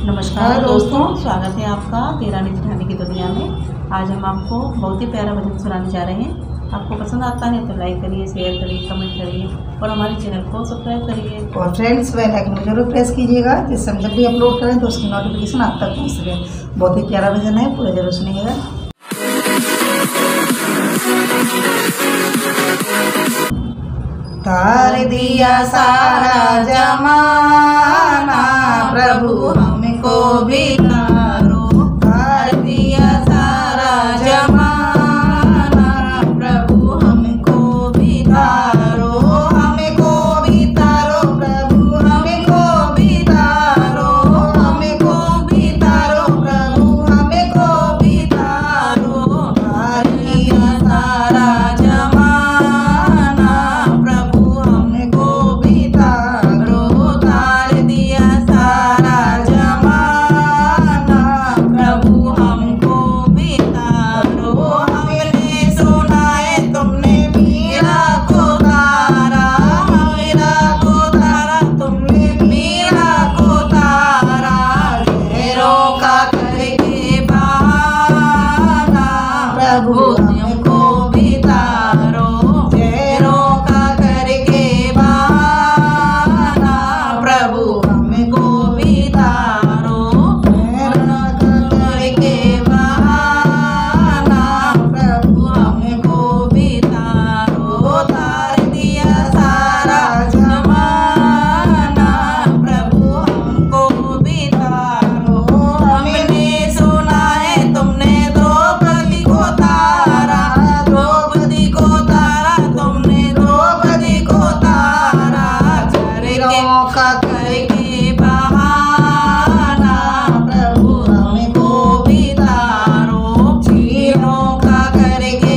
नमस्कार दोस्तों, स्वागत है आपका तेरा निधि की दुनिया में। आज हम आपको बहुत ही प्यारा भजन सुनाने जा रहे हैं। आपको पसंद आता है तो लाइक करिए, शेयर करिए, कमेंट करिए और हमारे चैनल को सब्सक्राइब करिए। और फ्रेंड्स, बेल आइकन को जरूर प्रेस कीजिएगा, जिससे हम जब भी अपलोड करें तो उसकी नोटिफिकेशन आप तक पहुँच सके। बहुत ही प्यारा भजन है, पूरा जरूर सुनिएगा। तार दिया सारा जमाना, प्रभु हमको भी तारो। तार दिया सारा जमाना, प्रभु हमको भी तारो। हमको भी तारो प्रभु, हमको भी तारो। हमको भी तारो प्रभु, हमको भी तारो। तार दिया सारा जमाना, प्रभु हमको भी तारो। तार दिया सारा जमाना, प्रभु हमको भी तारो। हमने सुना है तुमने मीरा को तारा, मीरा को तारा, तुमने मीरा को तारा। घेरों का करके बहाना, प्रभु हमको भी तारो। घेरों का करके बहाना, प्रभु हमको भी तारो। घेरों का करके बहाना, प्रभु हमको भी तारो। तार दिया सारा जमाना, प्रभु हमको भी तारो। हमने सुना है तुमने द्रौपदी को तारा, द्रौपदी को तारा, तुमने द्रौपदी को तारा। घेरों का करके बहाना, प्रभु हमको भी तारो। घेरों का करके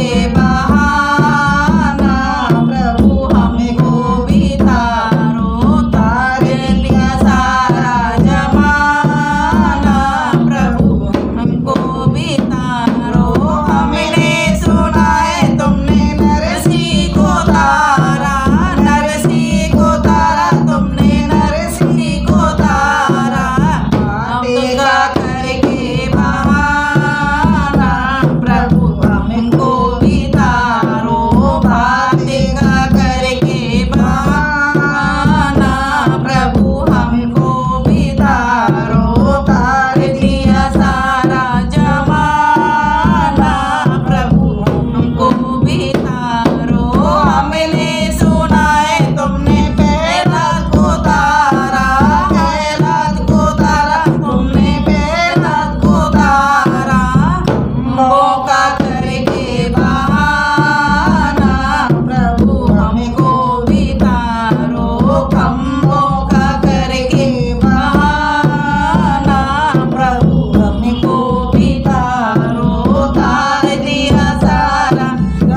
बहाना, प्रभु हमको भी तारो। तार दिया सारा जमाना, प्रभु हमको भी तारो। हमने सुना है तुमने नरसी को तारा, नरसी को तारा, तुमने नरसी को तारा। बातें का करके बहाना, प्रभु हमको भी तारो। बातें का करके बहाना, प्रभु हमको भी तारो। तार दिया सारा जमाना, प्रभु हमको भी तारो। हमने सुना है तुमने पहलाद को तारा, पहलाद को तारा, तुमने पहलाद को तारा। मौका करके बहाना, प्रभु हमको भी तारो। खम्भों का करके बहाना, प्रभु हमको भी तारो। तार दिया सारा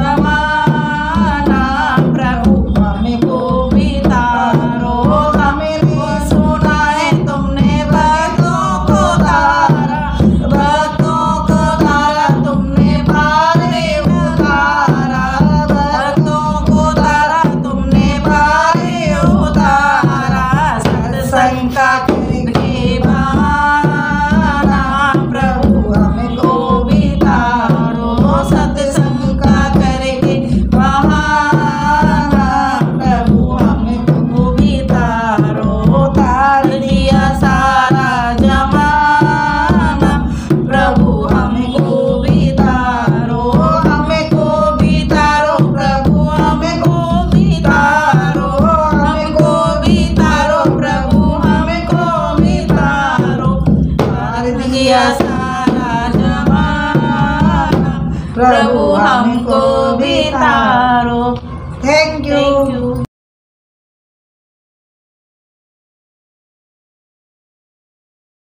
जमाना, प्रभु हमको भी तारो। हमने सुना है तुमने भक्तों को तारा, भक्तों को तारा, तुमने भारे उतारा। भक्तों को तारा, तुमने भारे उतारा। सत्संग का करके बहाना, प्रभु हमको भी तारो। सत्संग का करके बहाना, प्रभु हमको भी तारो। तार दिया सारा जमाना, प्रभु हमको भी तारो। हमको भी तारो प्रभु, हमको भी तारो। हमको भी तारो प्रभु, हमको भी तारो। तार दिया सारा जमाना, प्रभु हमको भी तारो। Thank you.